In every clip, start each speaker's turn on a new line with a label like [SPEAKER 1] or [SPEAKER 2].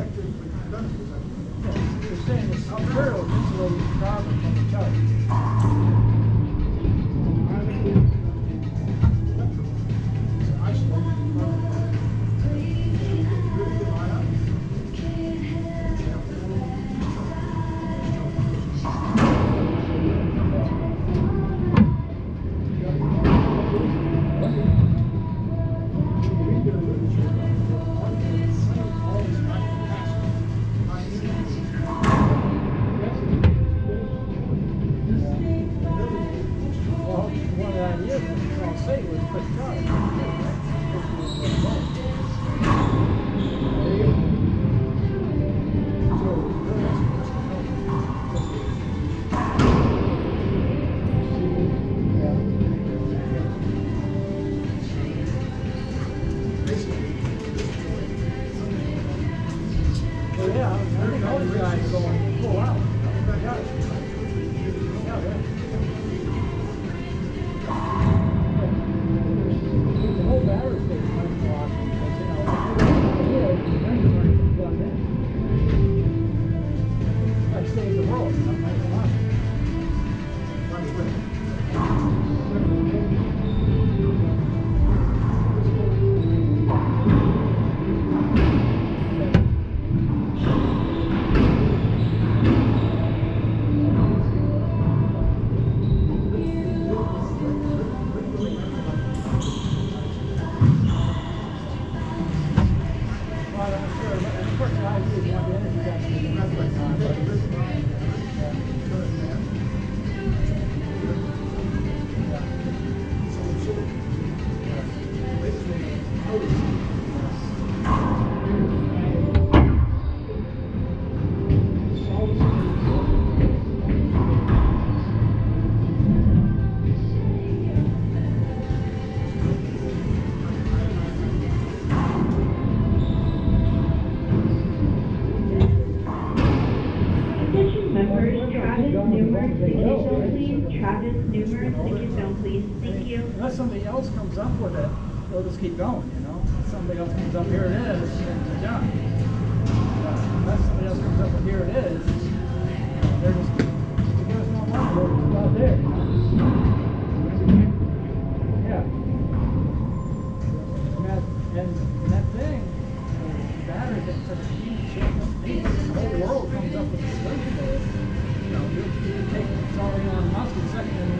[SPEAKER 1] You're saying this material is insulating carbon from each other. Unless somebody else comes up with it, we'll just keep going, you know. Somebody else comes up, here it is, and we're done. Unless somebody else comes up with, here it is, they're just, there's no one, it's out there. Yeah. And that thing, the battery gets such a huge shape, the whole world comes up with a solution to it. You know, you take something on Musk in a second and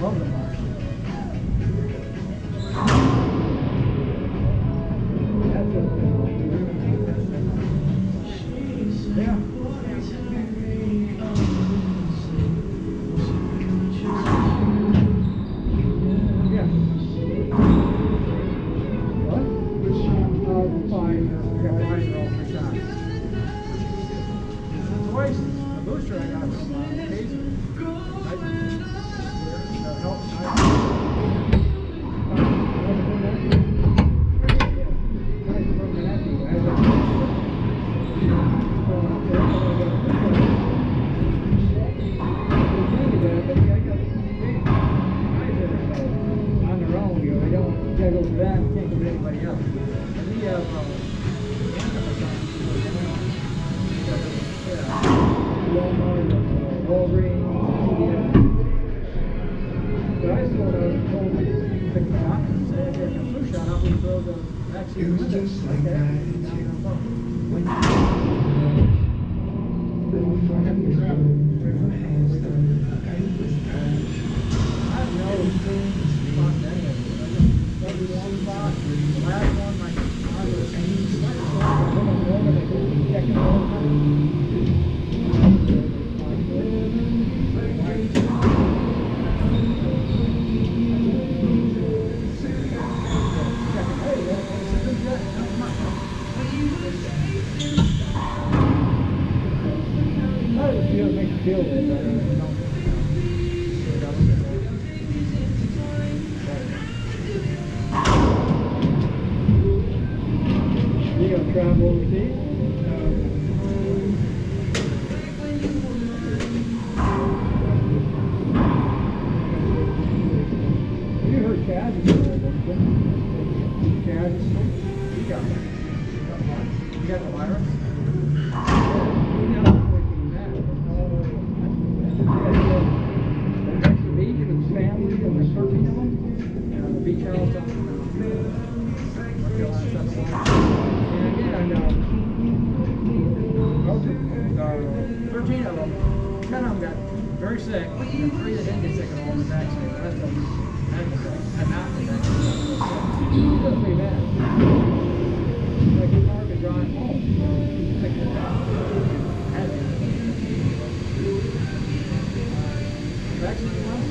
[SPEAKER 1] above the marsh. That's it. Yeah. Yeah. What? Five. We got five rolls per shot. Twice the booster I got from Casey.
[SPEAKER 2] It was just like that.
[SPEAKER 1] Travel overseas. You heard Chaz is there, didn't you? Chaz is there? You got it. You got the virus? Next to the beach with his family, and there's 13 of them. The beach house down there. And 13 of them, 10 of them got very sick, and 3 that didn't get sick at all was vaccinated. The rest of them had not been vaccinated. It was pretty bad. Like his car could drive home. He was sick to death. Had been. Vaccinated once?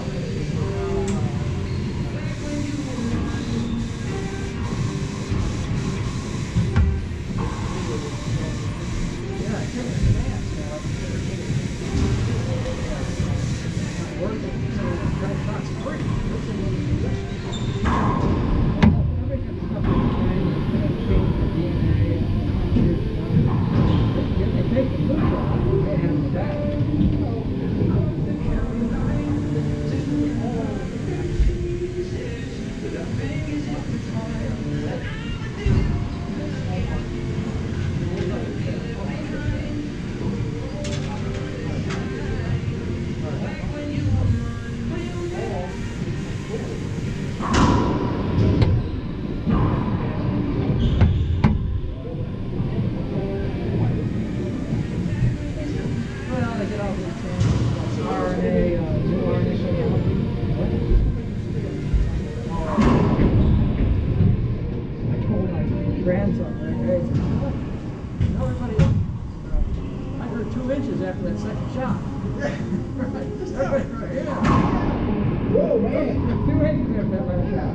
[SPEAKER 1] Grandson, right? Everybody, I grew 2 inches after that second shot. Everybody, yeah. Whoa, man. 2 inches after that last shot.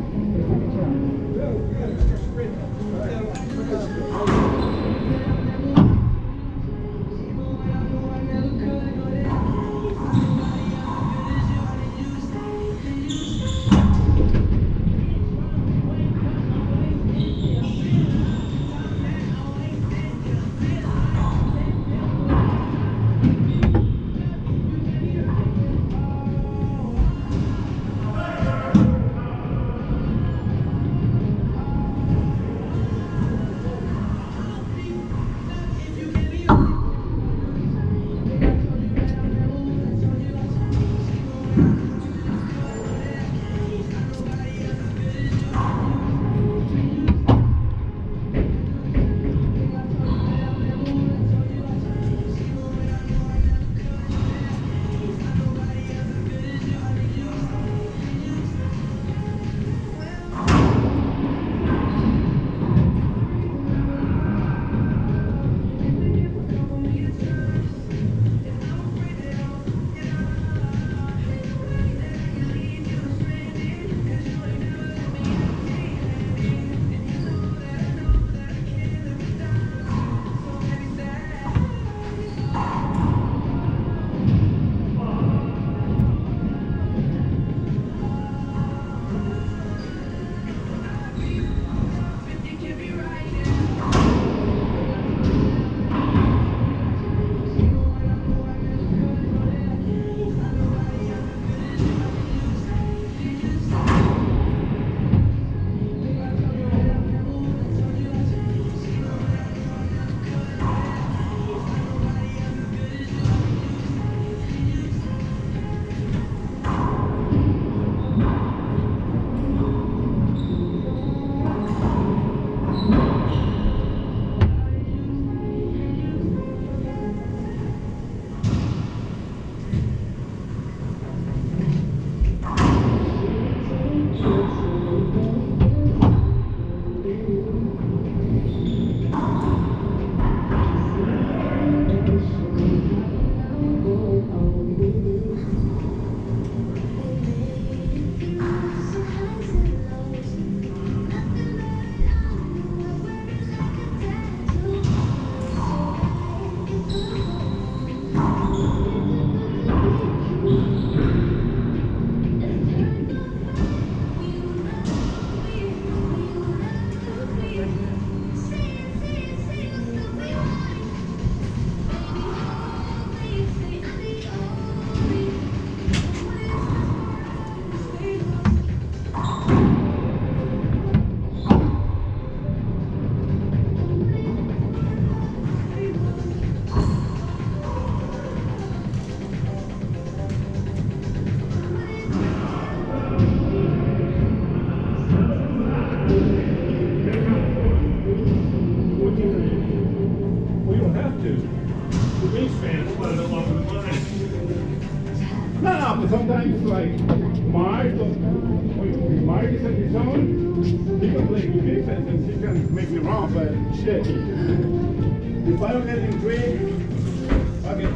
[SPEAKER 3] He can play good defense and he can make me wrong, but shit. If I don't get him three, okay.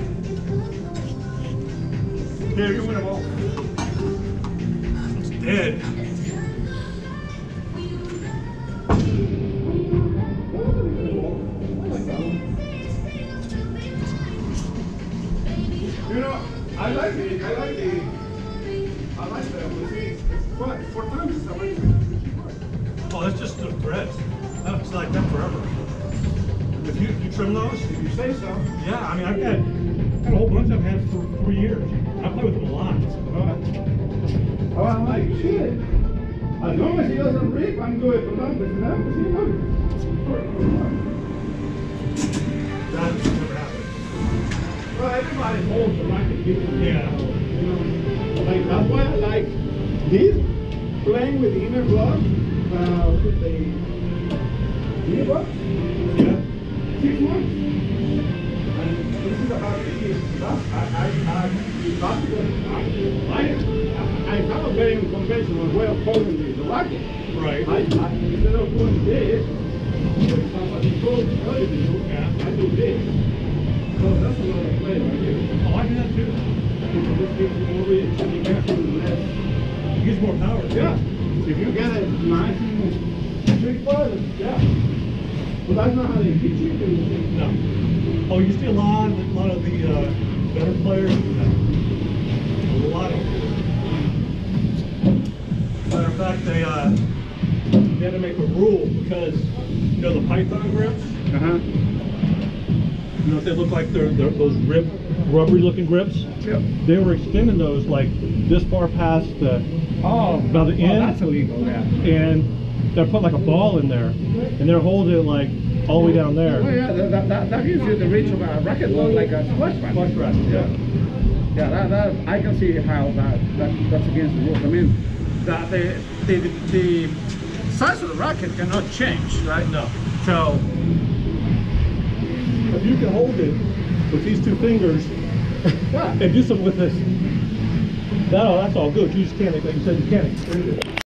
[SPEAKER 3] Here, you win the ball.
[SPEAKER 4] It's dead.
[SPEAKER 3] You know, I like the, but for times, I like it.
[SPEAKER 4] Oh, that's just the threads. That's like that forever. If you trim those,
[SPEAKER 3] If you say so.
[SPEAKER 4] yeah. I mean, I've got a whole bunch I've had for 4 years. I play with them a lot.
[SPEAKER 3] Oh, I'm like, shit. As long as he doesn't rip, I'm good. But not,
[SPEAKER 4] That's never happened.
[SPEAKER 3] well, everybody holds the racket differently.
[SPEAKER 4] Yeah.
[SPEAKER 3] You know, like, that's why I like this, playing with inner gloves, with the inner gloves.
[SPEAKER 4] Yeah.
[SPEAKER 3] 6 months. And this is about the year. I have a very unconventional way of holding the racket.
[SPEAKER 4] Right.
[SPEAKER 3] Instead of doing this, what somebody told me earlier to do,
[SPEAKER 4] Yeah.
[SPEAKER 3] I do this. So that's another play right here.
[SPEAKER 4] Oh, I do that too.
[SPEAKER 3] Because this gives you more reach and you get some less.
[SPEAKER 4] It gives more power.
[SPEAKER 3] Yeah. If you get it nice and straightforward, yeah. But that's not how they teach you to.
[SPEAKER 4] No. Oh, you see a lot of the better players. A lot of them. Matter of fact, they had to make a rule because you know the Python grips.
[SPEAKER 3] Uh-huh.
[SPEAKER 4] You know, they look like they're those rubbery looking grips.
[SPEAKER 3] Yep.
[SPEAKER 4] They were extending those like this far past the by the end.
[SPEAKER 3] That's illegal, yeah.
[SPEAKER 4] And they're putting like a ball in there, and they're holding it like all the way down there.
[SPEAKER 3] Oh yeah, that gives you the reach of a racquetball, like a squash racket.
[SPEAKER 4] Squash racket, yeah.
[SPEAKER 3] Yeah, that I can see how that's against the rules. I mean, the size of the racket cannot change, right?
[SPEAKER 4] No.
[SPEAKER 3] So
[SPEAKER 4] If you can hold it with these two fingers
[SPEAKER 3] yeah.
[SPEAKER 4] and do something with this, that's all good. You just can't, like you said, you can't extend it.